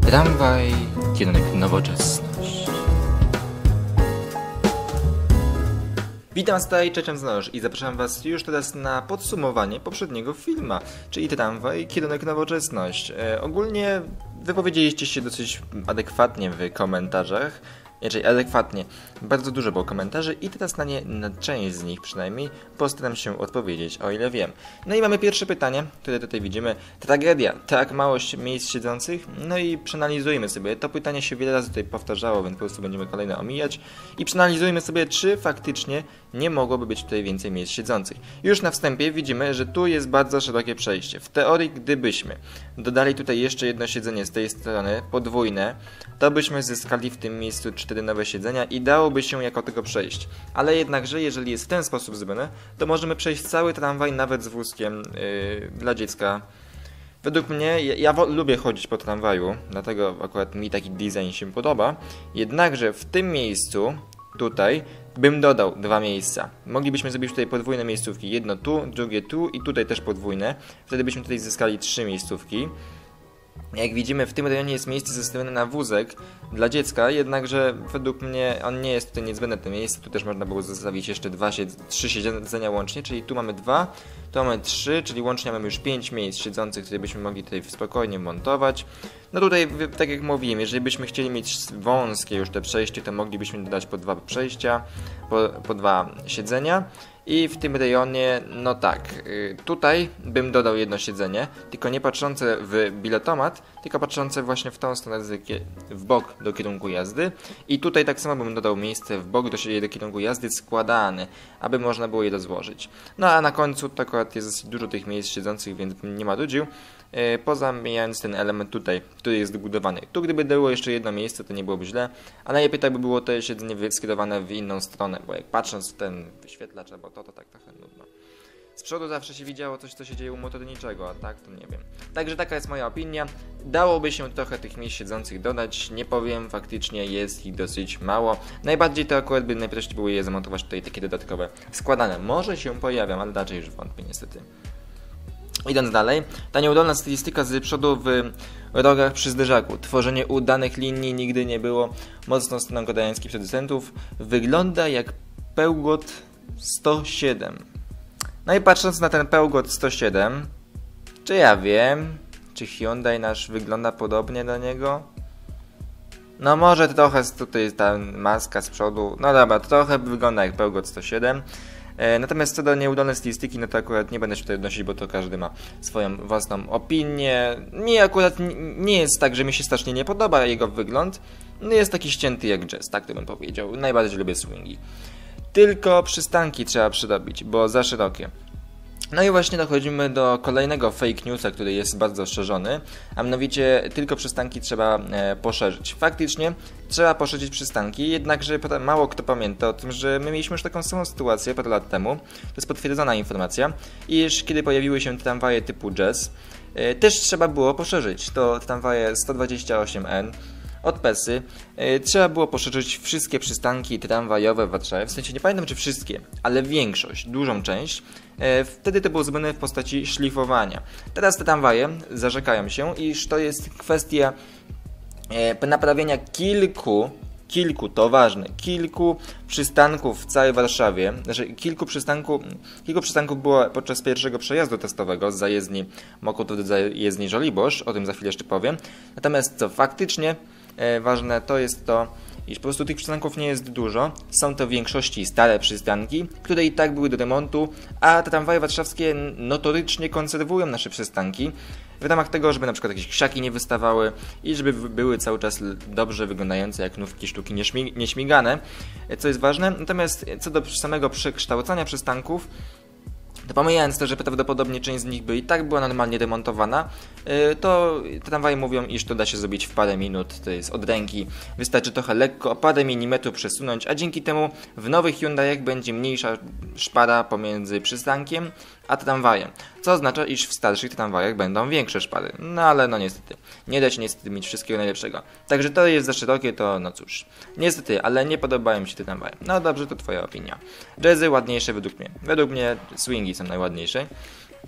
Tramwaj, kierunek nowoczesność. Witam was tutaj, Czeczenznasz i zapraszam was już teraz na podsumowanie poprzedniego filmu, czyli Tramwaj, kierunek nowoczesność. Ogólnie wypowiedzieliście się dosyć adekwatnie w komentarzach. Raczej adekwatnie. Bardzo dużo było komentarzy i teraz na część z nich przynajmniej postaram się odpowiedzieć, o ile wiem. No i mamy pierwsze pytanie, które tutaj widzimy. Tragedia, tak mało miejsc siedzących? No i przeanalizujmy sobie. To pytanie się wiele razy tutaj powtarzało, więc po prostu będziemy kolejne omijać. I przeanalizujmy sobie, czy faktycznie nie mogłoby być tutaj więcej miejsc siedzących. Już na wstępie widzimy, że tu jest bardzo szerokie przejście. W teorii, gdybyśmy dodali tutaj jeszcze jedno siedzenie z tej strony, podwójne, to byśmy zyskali w tym miejscu 4 nowe siedzenia i dałoby się jako tego przejść. Ale jednakże, jeżeli jest w ten sposób zrobione, to możemy przejść cały tramwaj nawet z wózkiem dla dziecka. Według mnie, ja lubię chodzić po tramwaju, dlatego akurat mi taki design się podoba. Jednakże w tym miejscu, tutaj, bym dodał 2 miejsca. Moglibyśmy zrobić tutaj podwójne miejscówki. Jedno tu, drugie tu i tutaj też podwójne. Wtedy byśmy tutaj zyskali 3 miejscówki. Jak widzimy, w tym rejonie jest miejsce zostawione na wózek dla dziecka, jednakże według mnie on nie jest tutaj niezbędne to miejsce. Tu też można było zostawić jeszcze 3 siedzenia łącznie, czyli tu mamy 2, tu mamy 3, czyli łącznie mamy już 5 miejsc siedzących, które byśmy mogli tutaj spokojnie montować. No tutaj, tak jak mówiłem, jeżeli byśmy chcieli mieć wąskie już te przejście, to moglibyśmy dodać po 2 przejścia, po 2 siedzenia. I w tym rejonie, no tak, tutaj bym dodał jedno siedzenie, tylko nie patrzące w biletomat, tylko patrzące właśnie w tą stronę, w bok do kierunku jazdy. I tutaj tak samo bym dodał miejsce w bok do kierunku jazdy składane, aby można było je rozłożyć. No a na końcu to akurat jest dosyć dużo tych miejsc siedzących, więc bym nie marudził. Pozamijając ten element tutaj, który jest dobudowany. Tu gdyby było jeszcze jedno miejsce, to nie byłoby źle, a najlepiej tak by było to siedzenie skierowane w inną stronę, bo jak patrząc w ten wyświetlacz, albo to tak trochę nudno. Z przodu zawsze się widziało coś, co się dzieje u motorniczego, a tak to nie wiem. Także taka jest moja opinia. Dałoby się trochę tych miejsc siedzących dodać, nie powiem, faktycznie jest ich dosyć mało. Najbardziej to akurat by najprościej było je zamontować tutaj takie dodatkowe składane. Może się pojawią, ale raczej już wątpię niestety. Idąc dalej, ta nieudolna stylistyka z przodu w rogach przy zderzaku. Tworzenie udanych linii nigdy nie było mocną stroną koreańskich producentów. Wygląda jak Peugeot 107. No i patrząc na ten Peugeot 107, czy ja wiem, czy Hyundai nasz wygląda podobnie do niego? No może trochę tutaj ta maska z przodu, no dobra, trochę wygląda jak Peugeot 107. Natomiast co do nieudolnej stylistyki, no to akurat nie będę się tutaj odnosić, bo to każdy ma swoją własną opinię. Mi akurat nie jest tak, że mi się strasznie nie podoba jego wygląd. No jest taki ścięty jak jazz, tak to bym powiedział. Najbardziej lubię swingi. Tylko przystanki trzeba przyrobić, bo za szerokie. No i właśnie dochodzimy do kolejnego fake newsa, który jest bardzo szerzony, a mianowicie tylko przystanki trzeba poszerzyć. Faktycznie trzeba poszerzyć przystanki, jednakże mało kto pamięta o tym, że my mieliśmy już taką samą sytuację parę lat temu, to jest potwierdzona informacja, iż kiedy pojawiły się tramwaje typu jazz, też trzeba było poszerzyć. To tramwaje 128N. Od PESY trzeba było poszerzyć wszystkie przystanki tramwajowe w Warszawie, w sensie nie pamiętam czy wszystkie, ale większość, dużą część. Wtedy to było zrobione w postaci szlifowania. Teraz te tramwaje zarzekają się, iż to jest kwestia naprawienia kilku, to ważne, kilku przystanków w całej Warszawie. Znaczy kilku przystanków było podczas pierwszego przejazdu testowego z zajezdni Mokotów do zajezdni Żoliborz, o tym za chwilę jeszcze powiem. Natomiast co faktycznie ważne to jest to, iż po prostu tych przystanków nie jest dużo. Są to w większości stare przystanki, które i tak były do remontu, a te tramwaje warszawskie notorycznie konserwują nasze przystanki w ramach tego, żeby na przykład jakieś krzaki nie wystawały i żeby były cały czas dobrze wyglądające jak nówki sztuki nieśmigane, co jest ważne. Natomiast co do samego przekształcania przystanków, to pomijając to, że prawdopodobnie część z nich by i tak była normalnie remontowana, to tramwaje mówią, iż to da się zrobić w parę minut, to jest od ręki. Wystarczy trochę lekko, o parę milimetrów przesunąć, a dzięki temu w nowych Hyundaiach będzie mniejsza szpara pomiędzy przystankiem a tramwajem. Co oznacza, iż w starszych tramwajach będą większe szpary. No ale no niestety, nie da się niestety mieć wszystkiego najlepszego. Także to jest za szerokie, to no cóż. Niestety, ale nie podobają mi się te tramwaje. No dobrze, to twoja opinia. Jazzy ładniejsze według mnie. Według mnie swingi są najładniejsze.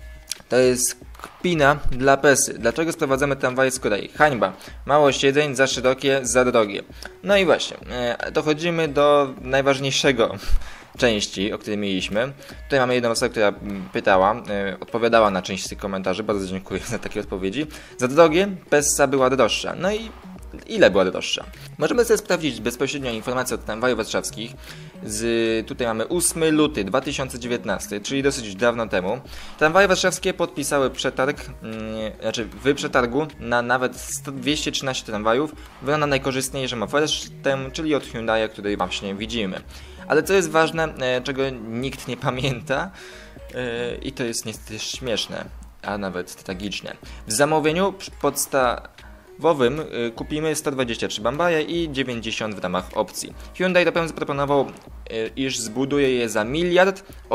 To jest kpina dla PESy. Dlaczego sprowadzamy tramwaje z Korei? Hańba. Mało siedzeń, za szerokie, za drogie. No i właśnie, dochodzimy do najważniejszego części, o której mieliśmy. Tutaj mamy jedną osobę, która pytała, odpowiadała na część z tych komentarzy. Bardzo dziękuję za takie odpowiedzi. Za drogie PESa była droższa. No i ile była droższa? Możemy sobie sprawdzić bezpośrednio informacje od tramwajów warszawskich. Tutaj mamy 8 luty 2019, czyli dosyć dawno temu. Tramwaje warszawskie podpisały przetarg, w przetargu na nawet 213 tramwajów na najkorzystniejszą ofertę, czyli od Hyundai, który właśnie widzimy. Ale co jest ważne, czego nikt nie pamięta i to jest niestety śmieszne, a nawet tragiczne. W zamówieniu podstawowym kupimy 123 Bambaje i 90 w ramach opcji. Hyundai rapem zaproponował, iż zbuduje je za 1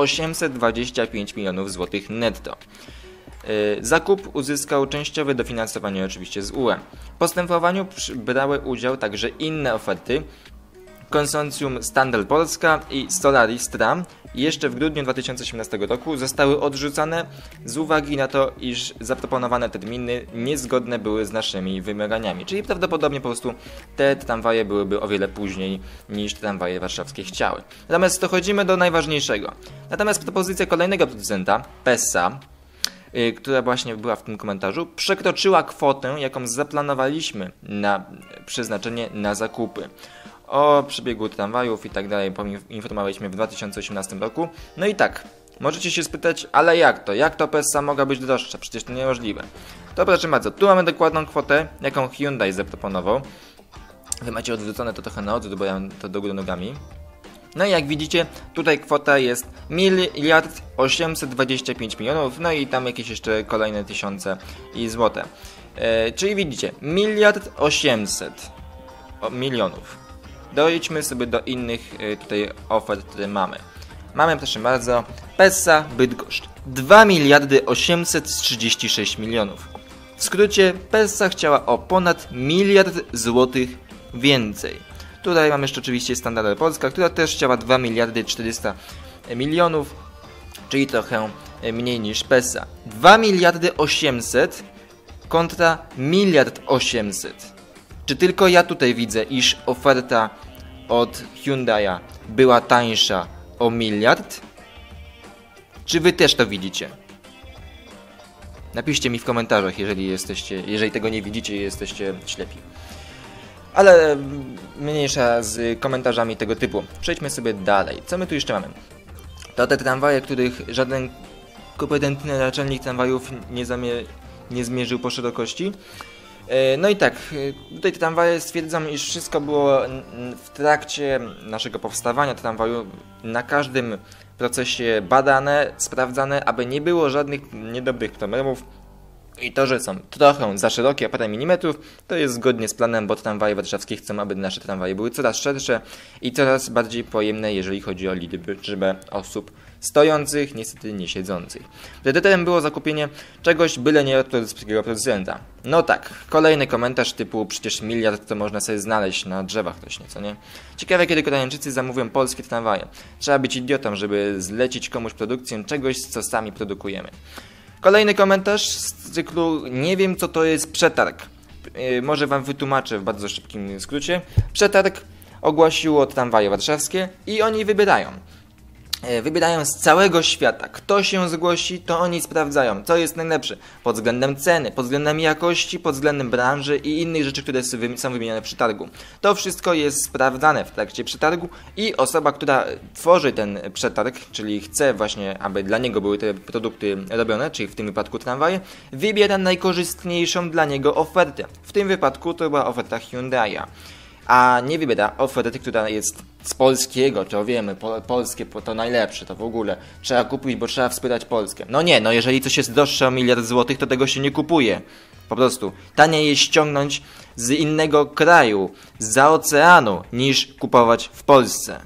825 milionów złotych netto. Zakup uzyskał częściowe dofinansowanie oczywiście z UE. W postępowaniu brały udział także inne oferty. Konsorcjum Standard Polska i Solaris Tram jeszcze w grudniu 2018 roku zostały odrzucone z uwagi na to, iż zaproponowane terminy niezgodne były z naszymi wymaganiami. Czyli prawdopodobnie po prostu te tramwaje byłyby o wiele później niż tramwaje warszawskie chciały. Natomiast dochodzimy do najważniejszego. Natomiast propozycja kolejnego producenta, PESA, która właśnie była w tym komentarzu, przekroczyła kwotę, jaką zaplanowaliśmy na przeznaczenie na zakupy. O przebiegu tramwajów i tak dalej poinformowaliśmy w 2018 roku. No i tak, możecie się spytać, ale jak to? Jak to PESA mogła być droższa? Przecież to niemożliwe. To proszę bardzo, tu mamy dokładną kwotę, jaką Hyundai zaproponował. Wy macie odwrócone to trochę na odwrót, bo ja mam to do góry nogami. No i jak widzicie, tutaj kwota jest 1 825 milionów, no i tam jakieś jeszcze kolejne tysiące i złote. Czyli widzicie, 1 800 milionów. Dojdźmy sobie do innych tutaj ofert, które mamy. Mamy, proszę bardzo, PESA Bydgoszcz 2 836 milionów. W skrócie, PESA chciała o ponad 1 złotych więcej. Tutaj mamy jeszcze oczywiście Standard Polska, która też chciała 2 400 milionów, czyli trochę mniej niż PESA. 2 800 kontra 1 800. Czy tylko ja tutaj widzę, iż oferta od Hyundai'a była tańsza o 1 000 000? Czy wy też to widzicie? Napiszcie mi w komentarzach, jeżeli tego nie widzicie i jesteście ślepi. Ale mniejsza z komentarzami tego typu. Przejdźmy sobie dalej. Co my tu jeszcze mamy? To te tramwaje, których żaden kompetentny naczelnik tramwajów nie zmierzył po szerokości. No i tak, tutaj te tramwaje stwierdzam, iż wszystko było w trakcie naszego powstawania tramwaju na każdym procesie badane, sprawdzane, aby nie było żadnych niedobrych problemów. I to, że są trochę za szerokie, o parę milimetrów, to jest zgodnie z planem, bo tramwaje warszawskie chcą, aby nasze tramwaje były coraz szersze i coraz bardziej pojemne, jeżeli chodzi o liczbę osób stojących, niestety nie siedzących. Priorytetem było zakupienie czegoś byle nie od polskiego producenta. No tak, kolejny komentarz typu przecież 1 000 000 to można sobie znaleźć na drzewach też nieco, nie? Ciekawe, kiedy Koreańczycy zamówią polskie tramwaje. Trzeba być idiotą, żeby zlecić komuś produkcję czegoś, co sami produkujemy. Kolejny komentarz z cyklu nie wiem, co to jest przetarg. Może wam wytłumaczę w bardzo szybkim skrócie. Przetarg ogłosiło tramwaje warszawskie i oni wybierają. Wybierają z całego świata. Kto się zgłosi, to oni sprawdzają, co jest najlepsze. Pod względem ceny, pod względem jakości, pod względem branży i innych rzeczy, które są wymienione w przetargu. To wszystko jest sprawdzane w trakcie przetargu i osoba, która tworzy ten przetarg, czyli chce właśnie, aby dla niego były te produkty robione, czyli w tym wypadku tramwaje, wybiera najkorzystniejszą dla niego ofertę. W tym wypadku to była oferta Hyundai'a. A nie wybiera oferty, która jest z polskiego, to wiemy, polskie to najlepsze, to w ogóle trzeba kupić, bo trzeba wspierać Polskę. No nie, no jeżeli coś jest droższe o 1 000 000 złotych, to tego się nie kupuje. Po prostu taniej jest ściągnąć z innego kraju, zza oceanu, niż kupować w Polsce.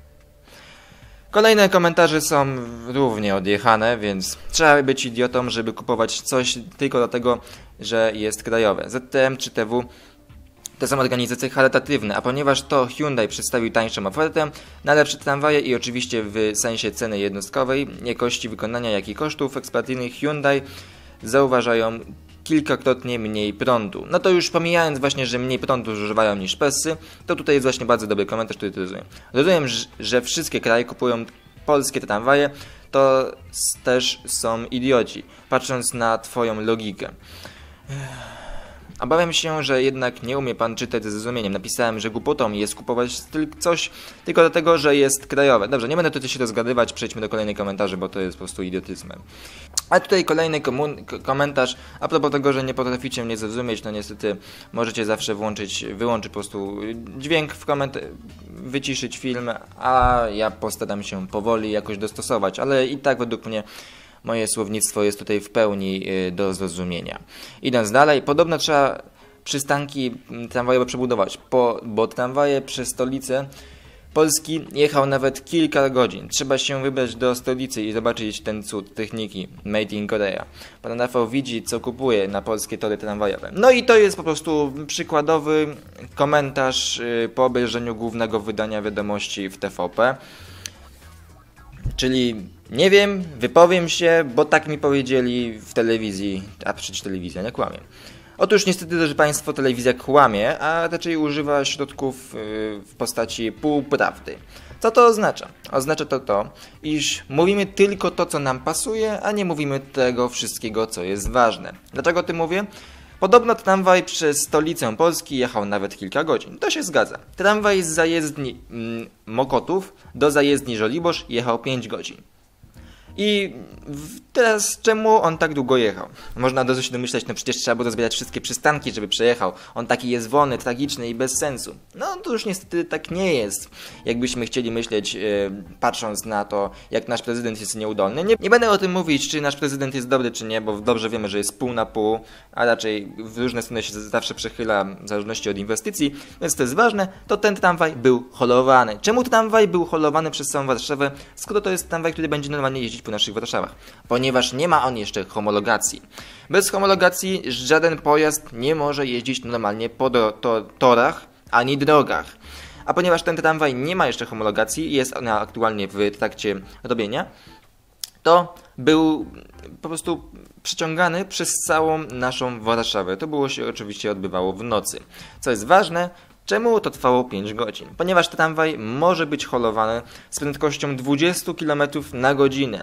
Kolejne komentarze są równie odjechane, więc trzeba być idiotą, żeby kupować coś tylko dlatego, że jest krajowe. ZTM czy TW To są organizacje charytatywne, a ponieważ to Hyundai przedstawił tańszą ofertę na lepsze tramwaje i oczywiście w sensie ceny jednostkowej, jakości wykonania, jak i kosztów eksploatacyjnych Hyundai zauważają kilkakrotnie mniej prądu. No to już pomijając właśnie, że mniej prądu zużywają niż Pessy, to tutaj jest właśnie bardzo dobry komentarz, który rozumiem. Rozumiem, że wszystkie kraje kupują polskie tramwaje, to też są idioci, patrząc na twoją logikę. Obawiam się, że jednak nie umie pan czytać ze zrozumieniem. Napisałem, że głupotą jest kupować coś tylko dlatego, że jest krajowe. Dobrze, nie będę tutaj się rozgadywać, przejdźmy do kolejnych komentarzy, bo to jest po prostu idiotyzmem. A tutaj kolejny komentarz a propos tego, że nie potraficie mnie zrozumieć, no niestety możecie zawsze wyłączyć po prostu dźwięk w wyciszyć film, a ja postaram się powoli jakoś dostosować, ale i tak według mnie moje słownictwo jest tutaj w pełni do zrozumienia. Idąc dalej, podobno trzeba przystanki tramwajowe przebudować, bo tramwaje przez stolicę Polski jechał nawet kilka godzin. Trzeba się wybrać do stolicy i zobaczyć ten cud techniki Made in Korea. Pan Rafał widzi, co kupuje na polskie tory tramwajowe. No i to jest po prostu przykładowy komentarz po obejrzeniu głównego wydania wiadomości w TVP. Czyli nie wiem, wypowiem się, bo tak mi powiedzieli w telewizji, a przecież telewizja nie kłamie. Otóż niestety, drodzy Państwo, telewizja kłamie, a raczej używa środków w postaci półprawdy. Co to oznacza? Oznacza to, iż mówimy tylko to, co nam pasuje, a nie mówimy tego wszystkiego, co jest ważne. Dlaczego o tym mówię? Podobno tramwaj przez stolicę Polski jechał nawet kilka godzin. To się zgadza. Tramwaj z zajezdni Mokotów do zajezdni Żoliborz jechał 5 godzin. I teraz czemu on tak długo jechał? Można od razu się domyśleć, no przecież trzeba było rozbierać wszystkie przystanki, żeby przejechał. On taki jest wolny, tragiczny i bez sensu. No to już niestety tak nie jest. Jakbyśmy chcieli myśleć, patrząc na to, jak nasz prezydent jest nieudolny. Nie będę o tym mówić, czy nasz prezydent jest dobry, czy nie, bo dobrze wiemy, że jest pół na pół, a raczej w różne strony się zawsze przechyla w zależności od inwestycji, więc to jest ważne, to ten tramwaj był holowany. Czemu tramwaj był holowany przez całą Warszawę, skoro to jest tramwaj, który będzie normalnie jeździć po naszych Warszawach? Ponieważ nie ma on jeszcze homologacji. Bez homologacji żaden pojazd nie może jeździć normalnie po torach ani drogach. A ponieważ ten tramwaj nie ma jeszcze homologacji, jest ona aktualnie w trakcie robienia, to był po prostu przeciągany przez całą naszą Warszawę. To się oczywiście odbywało w nocy. Co jest ważne, czemu to trwało 5 godzin? Ponieważ tramwaj może być holowany z prędkością 20 km na godzinę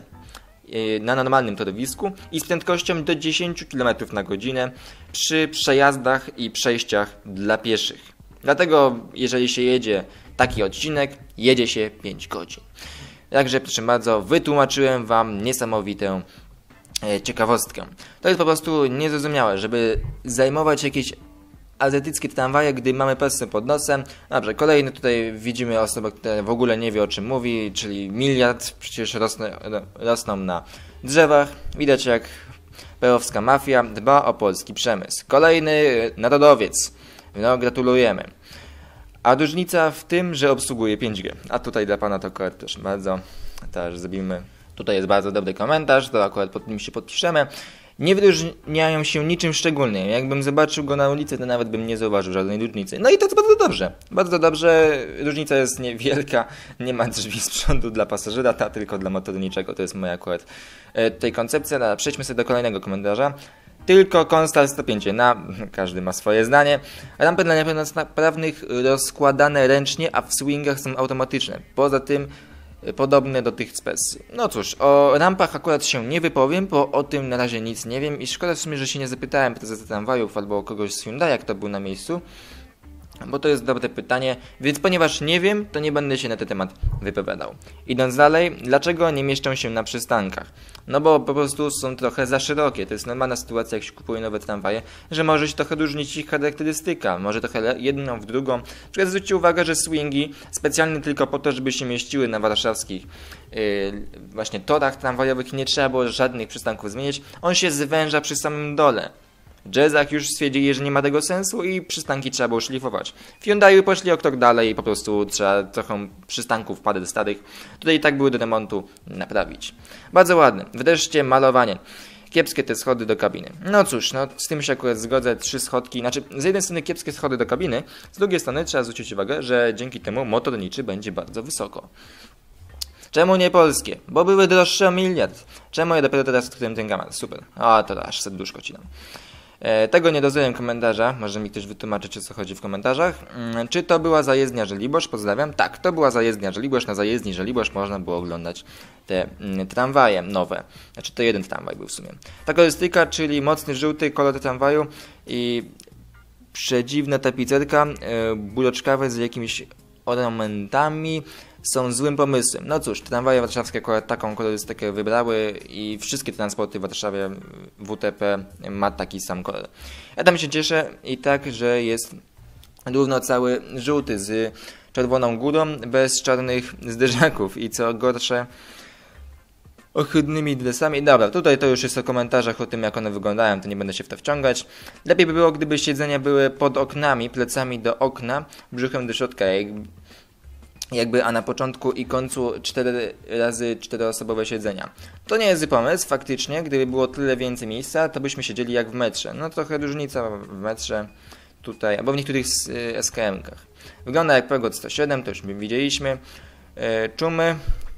na normalnym torowisku i z prędkością do 10 km na godzinę przy przejazdach i przejściach dla pieszych. Dlatego jeżeli się jedzie taki odcinek, jedzie się 5 godzin. Także proszę bardzo, wytłumaczyłem Wam niesamowitą ciekawostkę. To jest po prostu niezrozumiałe, żeby zajmować jakieś azjatyckie tramwaje, gdy mamy Pessy pod nosem. Dobrze, kolejny tutaj widzimy osobę, która w ogóle nie wie, o czym mówi, czyli miliard przecież rosną na drzewach. Widać, jak perowska mafia dba o polski przemysł. Kolejny narodowiec. No, gratulujemy. A różnica w tym, że obsługuje 5G. A tutaj dla Pana to akurat proszę bardzo. Też zrobimy. Tutaj jest bardzo dobry komentarz, to akurat pod nim się podpiszemy. Nie wyróżniają się niczym szczególnym. Jakbym zobaczył go na ulicy, to nawet bym nie zauważył żadnej różnicy. No i to jest bardzo dobrze. Bardzo dobrze. Różnica jest niewielka. Nie ma drzwi z przodu dla pasażera, ta tylko dla motorniczego. To jest moja akurat tutaj koncepcja. Przejdźmy sobie do kolejnego komentarza. Tylko konstal 105. Każdy ma swoje zdanie. Rampy dla niepełnosprawnych rozkładane ręcznie, a w swingach są automatyczne. Poza tym podobne do tych z Pessy. No cóż, o rampach akurat się nie wypowiem, bo o tym na razie nic nie wiem i szkoda w sumie, że się nie zapytałem prezesa tramwajów albo kogoś z Hyundai, jak to był na miejscu, bo to jest dobre pytanie, więc ponieważ nie wiem, to nie będę się na ten temat wypowiadał. Idąc dalej, dlaczego nie mieszczą się na przystankach? No bo po prostu są trochę za szerokie. To jest normalna sytuacja, jak się kupuje nowe tramwaje, że może się trochę różnić ich charakterystyka, może trochę jedną w drugą. Na przykład zwróćcie uwagę, że swingi specjalnie tylko po to, żeby się mieściły na warszawskich właśnie torach tramwajowych, nie trzeba było żadnych przystanków zmieniać. On się zwęża przy samym dole. W jazzach już stwierdzili, że nie ma tego sensu i przystanki trzeba było szlifować. W Hyundai poszli o krok dalej i po prostu trzeba trochę przystanków parę starych, tutaj i tak były do remontu, naprawić. Bardzo ładne. Wreszcie malowanie. Kiepskie te schody do kabiny. No cóż, no z tym się akurat zgodzę, 3 schodki, znaczy z jednej strony kiepskie schody do kabiny, z drugiej strony trzeba zwrócić uwagę, że dzięki temu motor liczy będzie bardzo wysoko. Czemu nie polskie? Bo były droższe o miliard. Czemu ja dopiero teraz odkryłem ten temat? Super. A, to aż serduszko ci dam. Tego nie dozwoliłem komentarza. Może mi ktoś wytłumaczyć, o co chodzi w komentarzach. Czy to była zajezdnia Żoliborz? Pozdrawiam. Tak, to była zajezdnia Żoliborz. Na zajezdni Żoliborz można było oglądać te tramwaje nowe. Znaczy to jeden tramwaj był w sumie. Ta kolorystyka, czyli mocny żółty kolor tramwaju i przedziwna tapicerka buloczkawe z jakimiś ornamentami są złym pomysłem. No cóż, tramwaje warszawskie akurat taką kolorystykę wybrały i wszystkie transporty w Warszawie WTP ma taki sam kolor. Ja tam się cieszę i tak, że jest równo cały żółty z czerwoną górą, bez czarnych zderzaków i co gorsze ohydnymi dresami. Dobra, tutaj to już jest o komentarzach o tym, jak one wyglądają, to nie będę się w to wciągać. Lepiej by było, gdyby siedzenia były pod oknami, plecami do okna, brzuchem do środka, jakby, a na początku i końcu 4x4-osobowe siedzenia. To nie jest zły pomysł, faktycznie, gdyby było tyle więcej miejsca, to byśmy siedzieli jak w metrze. No trochę różnica w metrze tutaj, albo w niektórych SKM-kach. Wygląda jak Peugeot 107, to już widzieliśmy. Czumy.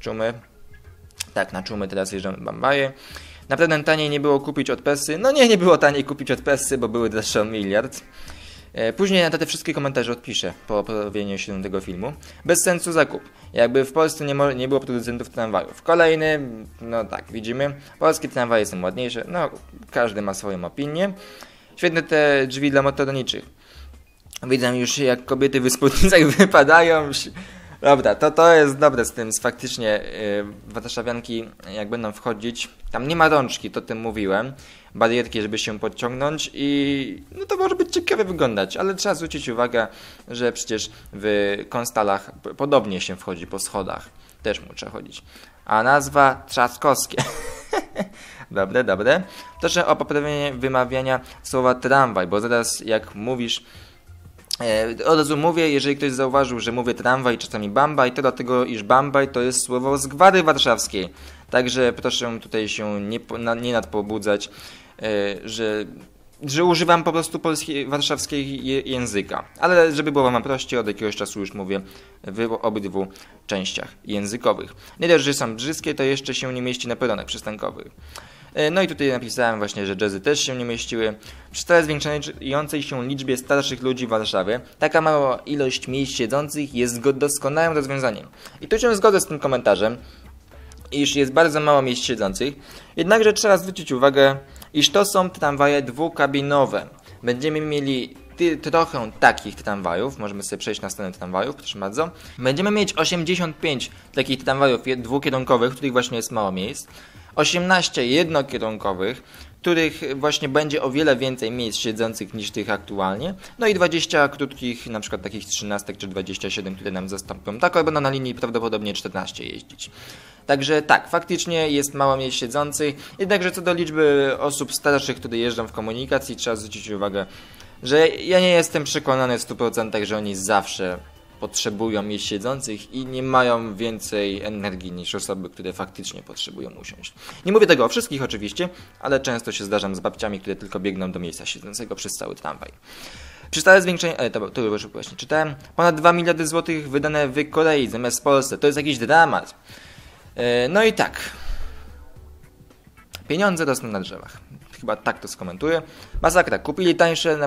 Tak, na czumy teraz jeżdżą bambaje. Naprawdę taniej nie było kupić od Pessy. No nie było taniej kupić od Pessy, bo były droższe o miliard. Później na te wszystkie komentarze odpiszę po poprawieniu się tego filmu. Bez sensu zakup. Jakby w Polsce nie było producentów tramwajów. Kolejny, no tak, widzimy. Polskie tramwaje są ładniejsze. No, każdy ma swoją opinię. Świetne te drzwi dla motorniczych. Widzę już, jak kobiety w spódnicach wypadają. Dobra, to jest dobre z tym, faktycznie warszawianki jak będą wchodzić, tam nie ma rączki, to tym mówiłem, barierki, żeby się podciągnąć i no to może być ciekawie wyglądać, ale trzeba zwrócić uwagę, że przecież w Konstalach podobnie się wchodzi po schodach, też mu trzeba chodzić, a nazwa Trzaskowskie. Dobre. Proszę o poprawienie wymawiania słowa tramwaj, bo zaraz jak mówisz, od razu mówię, jeżeli ktoś zauważył, że mówię tramwaj, czasami bambaj, to dlatego, iż bambaj to jest słowo z Gwary Warszawskiej. Także proszę tutaj się nie nadpobudzać, że używam po prostu warszawskiego języka. Ale żeby było wam prościej, od jakiegoś czasu już mówię w obydwu częściach językowych. Nie dość, że są brzydkie, to jeszcze się nie mieści na peronach przystankowych. No i tutaj napisałem właśnie, że jazzy też się nie mieściły. Przy stale zwiększającej się liczbie starszych ludzi w Warszawie, taka mała ilość miejsc siedzących jest doskonałym rozwiązaniem. I tu się zgodzę z tym komentarzem, iż jest bardzo mało miejsc siedzących, jednakże trzeba zwrócić uwagę, iż to są tramwaje dwukabinowe. Będziemy mieli trochę takich tramwajów, możemy sobie przejść na stronę tramwajów, proszę bardzo. Będziemy mieć 85 takich tramwajów dwukierunkowych, w których właśnie jest mało miejsc. 18 jednokierunkowych, których właśnie będzie o wiele więcej miejsc siedzących niż tych aktualnie. No i 20 krótkich, na przykład takich 13 czy 27, które nam zastąpią. Tak, będą na linii prawdopodobnie 14 jeździć. Także tak, faktycznie jest mało miejsc siedzących. Jednakże co do liczby osób starszych, które jeżdżą w komunikacji, trzeba zwrócić uwagę, że ja nie jestem przekonany w 100%, że oni zawsze potrzebują miejsc siedzących i nie mają więcej energii niż osoby, które faktycznie potrzebują usiąść. Nie mówię tego o wszystkich oczywiście, ale często się zdarzam z babciami, które tylko biegną do miejsca siedzącego przez cały tramwaj. Przy stałe zwiększenie, to już właśnie czytałem, ponad 2 miliardy złotych wydane w Korei zamiast w Polsce. To jest jakiś dramat. No i tak. Pieniądze rosną na drzewach. Chyba tak to skomentuję. Masakra. Kupili tańsze,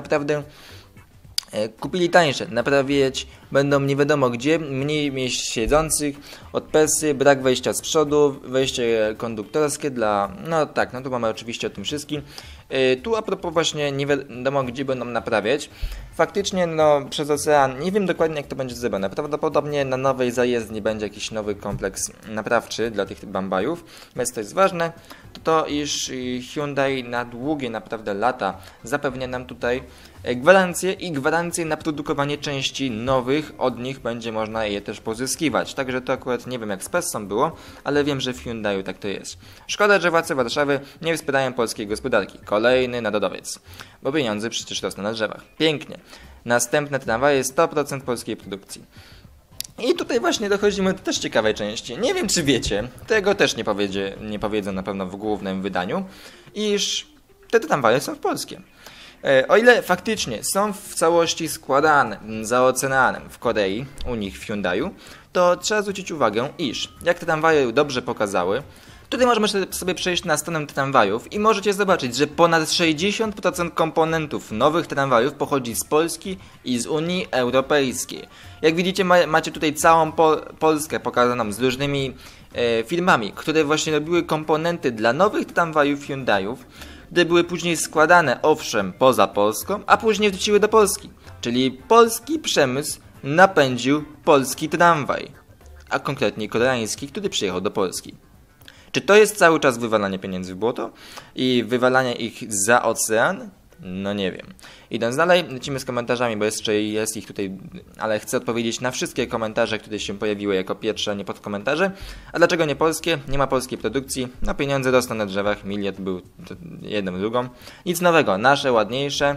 naprawiać będą nie wiadomo gdzie, mniej miejsc siedzących, od Pessy, brak wejścia z przodu, wejście konduktorskie dla... No tak, no tu mamy oczywiście o tym wszystkim. Tu a propos właśnie nie wiadomo gdzie będą naprawiać. Faktycznie no przez ocean, nie wiem dokładnie jak to będzie zrobione. Prawdopodobnie na nowej zajezdni będzie jakiś nowy kompleks naprawczy dla tych bambajów. Więc to jest ważne, to iż Hyundai na długie naprawdę lata zapewnia nam tutaj gwarancje na produkowanie części nowych, od nich będzie można je też pozyskiwać. Także to akurat nie wiem jak z Pessą było, ale wiem, że w Hyundaiu tak to jest. Szkoda, że władze Warszawy nie wspierają polskiej gospodarki. Kolejny narodowiec. Bo pieniądze przecież rosną na drzewach. Pięknie. Następne tramwaje 100% polskiej produkcji. I tutaj właśnie dochodzimy do też ciekawej części. Nie wiem czy wiecie, tego też nie powiedzą na pewno w głównym wydaniu, iż te tramwaje są polskie. O ile faktycznie są w całości składane za oceanem w Korei, u nich w Hyundaiu, to trzeba zwrócić uwagę, iż jak te tramwaje dobrze pokazały, tutaj możemy sobie przejść na stronę tramwajów i możecie zobaczyć, że ponad 60% komponentów nowych tramwajów pochodzi z Polski i z Unii Europejskiej. Jak widzicie, macie tutaj całą Polskę pokazaną z różnymi firmami, które właśnie robiły komponenty dla nowych tramwajów Hyundaiów, które były później składane, owszem, poza Polską, a później wróciły do Polski. Czyli polski przemysł napędził polski tramwaj, a konkretnie koreański, który przyjechał do Polski. Czy to jest cały czas wywalanie pieniędzy w błoto i wywalanie ich za ocean? No nie wiem. Idąc dalej, lecimy z komentarzami, bo jeszcze jest ich tutaj, ale chcę odpowiedzieć na wszystkie komentarze, które się pojawiły jako pierwsze, nie podkomentarze. A dlaczego nie polskie? Nie ma polskiej produkcji. No pieniądze rosną na drzewach, miliard był jedną drugą. Nic nowego, nasze ładniejsze.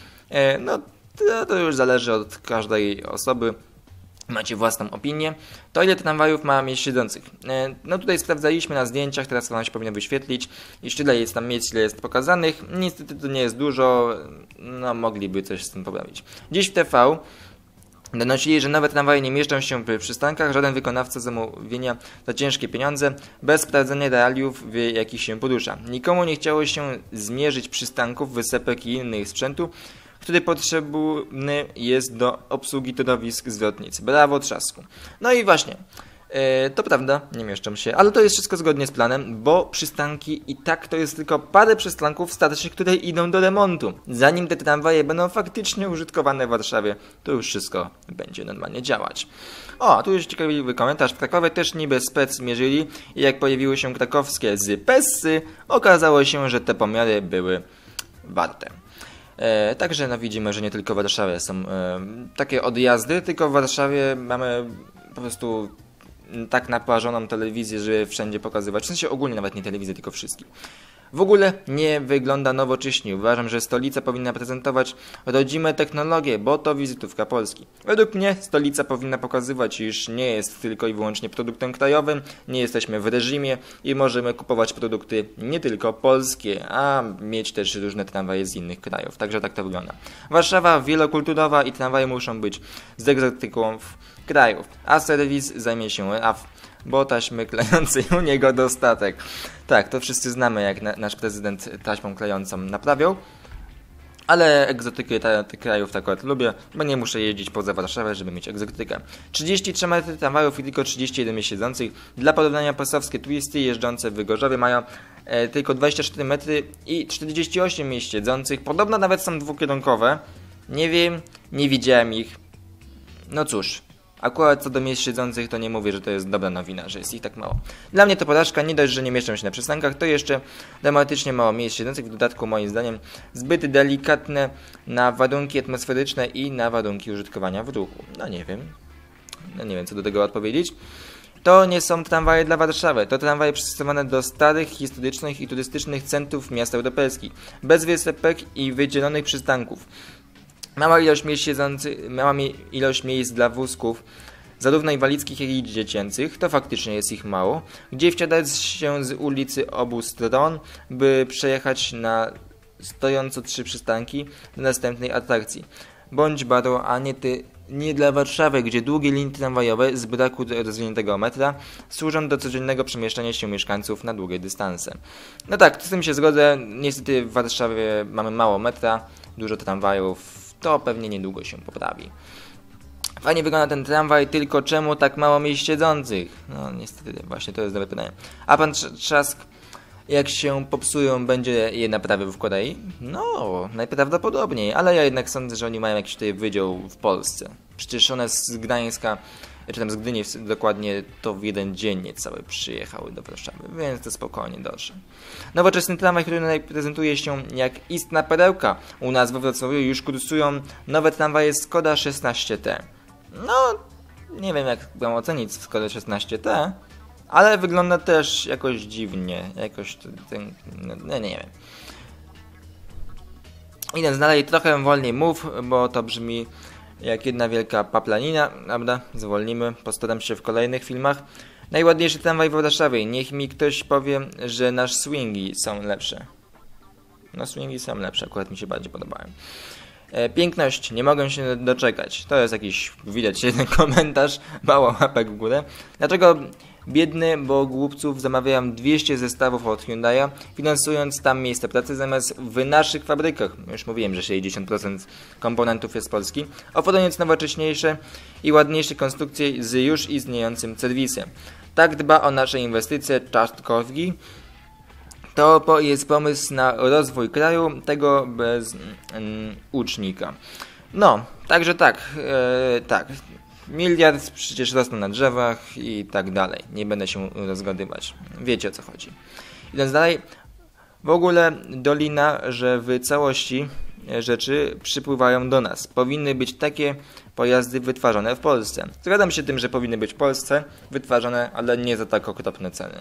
No to już zależy od każdej osoby. Macie własną opinię. To ile tramwajów ma miejsc siedzących? No tutaj sprawdzaliśmy na zdjęciach, teraz wam się powinno wyświetlić. Iż tyle jest tam miejsc, ile jest pokazanych. Niestety to nie jest dużo, no mogliby coś z tym poprawić. Dziś w TV donosili, że nowe tramwaje nie mieszczą się w przystankach, żaden wykonawca zamówienia za ciężkie pieniądze, bez sprawdzenia realiów, w jakich się porusza. Nikomu nie chciało się zmierzyć przystanków, wysepek i innych sprzętu, który potrzebny jest do obsługi torowisk zwrotnic. Brawo, trzasku. No i właśnie, to prawda, nie mieszczą się, ale to jest wszystko zgodnie z planem, bo przystanki i tak to jest tylko parę przystanków starszych, które idą do remontu. Zanim te tramwaje będą faktycznie użytkowane w Warszawie, to już wszystko będzie normalnie działać. O, tu już ciekawy komentarz. W Krakowie też niby spec mierzyli i jak pojawiły się krakowskie z PES-y, okazało się, że te pomiary były warte. Także no widzimy, że nie tylko w Warszawie są takie odjazdy, tylko w Warszawie mamy po prostu tak naparzoną telewizję, żeby wszędzie pokazywać. W sensie ogólnie nawet nie telewizję, tylko wszystkich. W ogóle nie wygląda nowocześnie. Uważam, że stolica powinna prezentować rodzime technologie, bo to wizytówka Polski. Według mnie stolica powinna pokazywać, iż nie jest tylko i wyłącznie produktem krajowym, nie jesteśmy w reżimie i możemy kupować produkty nie tylko polskie, a mieć też różne tramwaje z innych krajów. Także tak to wygląda. Warszawa wielokulturowa i tramwaje muszą być z egzotyką krajów, a serwis zajmie się bo taśmy klejącej u niego dostatek. Tak, to wszyscy znamy, jak nasz prezydent taśmą klejącą naprawiał. Ale egzotykę tych krajów tak akurat lubię, bo nie muszę jeździć poza Warszawę, żeby mieć egzotykę. 33 metry tramwajów i tylko 31 miejsc siedzących. Dla porównania posowskie Twisty jeżdżące w Gorzowie mają tylko 24 metry i 48 miejsc siedzących. Podobno nawet są dwukierunkowe. Nie wiem, nie widziałem ich. No cóż. Akurat co do miejsc siedzących, to nie mówię, że to jest dobra nowina, że jest ich tak mało. Dla mnie to porażka, nie dość, że nie mieszczą się na przystankach, to jeszcze dramatycznie mało miejsc siedzących, w dodatku moim zdaniem zbyt delikatne na warunki atmosferyczne i na warunki użytkowania w ruchu. No nie wiem co do tego odpowiedzieć. To nie są tramwaje dla Warszawy, to tramwaje przystosowane do starych, historycznych i turystycznych centrów miast europejskich, bez wysepek i wydzielonych przystanków. Mała ilość miejsc dla wózków, zarówno inwalidzkich, jak i dziecięcych, to faktycznie jest ich mało, gdzie wsiadać się z ulicy obu stron, by przejechać na stojąco 3 przystanki do następnej atrakcji. Bądź baro, a nie dla Warszawy, gdzie długie linie tramwajowe z braku rozwiniętego metra służą do codziennego przemieszczania się mieszkańców na długie dystanse. No tak, z tym się zgodzę, niestety w Warszawie mamy mało metra, dużo tramwajów, to pewnie niedługo się poprawi. Fajnie wygląda ten tramwaj, tylko czemu tak mało miejsc siedzących? No niestety, właśnie to jest dobre pytanie. A pan Trzask, jak się popsują, będzie je naprawił w Korei? No, najprawdopodobniej, ale ja jednak sądzę, że oni mają jakiś tutaj wydział w Polsce. Przecież one z Gdańska, czy tam z Gdyni dokładnie, to w jeden dzień niecałe przyjechały do Warszawy, więc to spokojnie dotrze. Nowoczesny tramwaj, który prezentuje się jak istna perełka. U nas we Wrocławiu już kursują nowe tramwaje Skoda 16T. No, nie wiem jak mam ocenić Skoda 16T, ale wygląda też jakoś dziwnie, nie wiem. Idąc dalej, trochę wolniej mów, bo to brzmi jak jedna wielka paplanina, prawda? Zwolnimy, postaram się w kolejnych filmach. Najładniejszy tramwaj w Warszawie, niech mi ktoś powie, że nasz swingi są lepsze. No swingi są lepsze, akurat mi się bardziej podobają. Piękność, nie mogę się doczekać. To jest jakiś, widać jeden komentarz, mało łapek w górę. Dlaczego biedny, bo głupców zamawiają 200 zestawów od Hyundai'a, finansując tam miejsce pracy zamiast w naszych fabrykach. Już mówiłem, że 60% komponentów jest z Polski, oferując nowocześniejsze i ładniejsze konstrukcje z już istniejącym serwisem. Tak dba o nasze inwestycje Czartkowski. To jest pomysł na rozwój kraju, tego bez ucznika. No, także tak. Miliard przecież rosną na drzewach i tak dalej. Nie będę się rozgadywać. Wiecie o co chodzi. Idąc dalej, w ogóle dolina, że w całości rzeczy przypływają do nas. Powinny być takie pojazdy wytwarzane w Polsce. Zgadzam się tym, że powinny być w Polsce wytwarzane, ale nie za tak okropne ceny.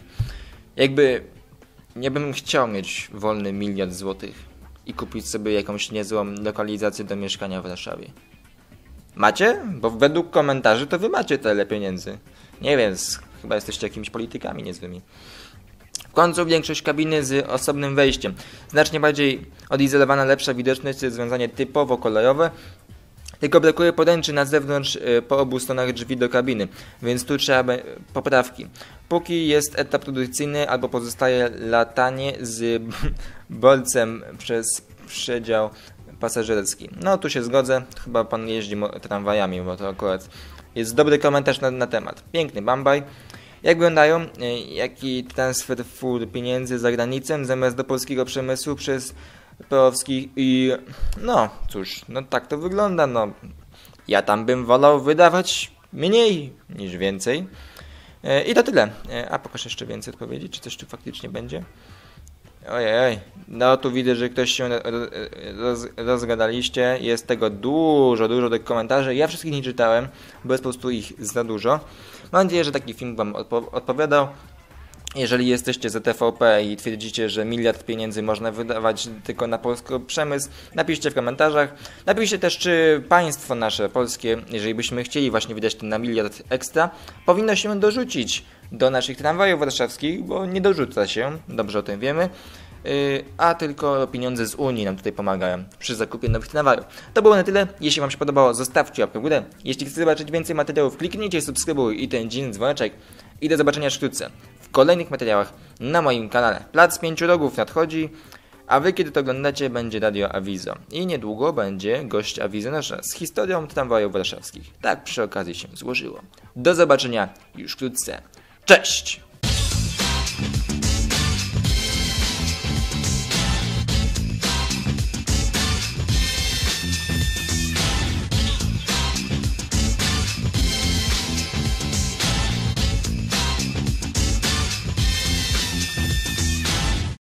Nie bym chciał mieć wolny 1 miliard złotych i kupić sobie jakąś niezłą lokalizację do mieszkania w Warszawie. Macie? Bo według komentarzy to wy macie tyle pieniędzy. Nie wiem, chyba jesteście jakimiś politykami niezłymi. W końcu większość kabiny z osobnym wejściem. Znacznie bardziej odizolowana, lepsza widoczność, rozwiązanie typowo kolejowe. Tylko brakuje poręczy na zewnątrz po obu stronach drzwi do kabiny, więc tu trzeba poprawki. Póki jest etap produkcyjny albo pozostaje latanie z bolcem przez przedział pasażerski. No tu się zgodzę, chyba pan jeździ tramwajami, bo to akurat jest dobry komentarz na temat. Piękny Bambaj. Jak wyglądają? Jaki transfer fur pieniędzy za granicę zamiast do polskiego przemysłu przez Peowskich i no cóż, no tak to wygląda, no ja tam bym wolał wydawać mniej niż więcej i to tyle. A pokaż jeszcze więcej odpowiedzi, czy coś tu faktycznie będzie? Ojej, no tu widzę, że ktoś się rozgadaliście, jest tego dużo tych komentarzy, ja wszystkich nie czytałem, bo jest po prostu ich za dużo. Mam nadzieję, że taki film wam odpowiadał. Jeżeli jesteście za TVP i twierdzicie, że 1 miliard pieniędzy można wydawać tylko na polski przemysł, napiszcie w komentarzach. Napiszcie też, czy państwo nasze polskie, jeżeli byśmy chcieli właśnie wydać ten na 1 miliard ekstra, powinno się dorzucić do naszych tramwajów warszawskich, bo nie dorzuca się, dobrze o tym wiemy, a tylko pieniądze z Unii nam tutaj pomagają przy zakupie nowych tramwajów. To było na tyle. Jeśli wam się podobało, zostawcie łapkę w górę. Jeśli chcecie zobaczyć więcej materiałów, kliknijcie subskrybuj i ten dzień dzwoneczek. I do zobaczenia wkrótce w kolejnych materiałach na moim kanale. Plac Pięciu Rogów nadchodzi, a wy kiedy to oglądacie, będzie Radio Awizo. I niedługo będzie gość Awizo nasza z historią tramwajów warszawskich. Tak przy okazji się złożyło. Do zobaczenia już wkrótce. Cześć!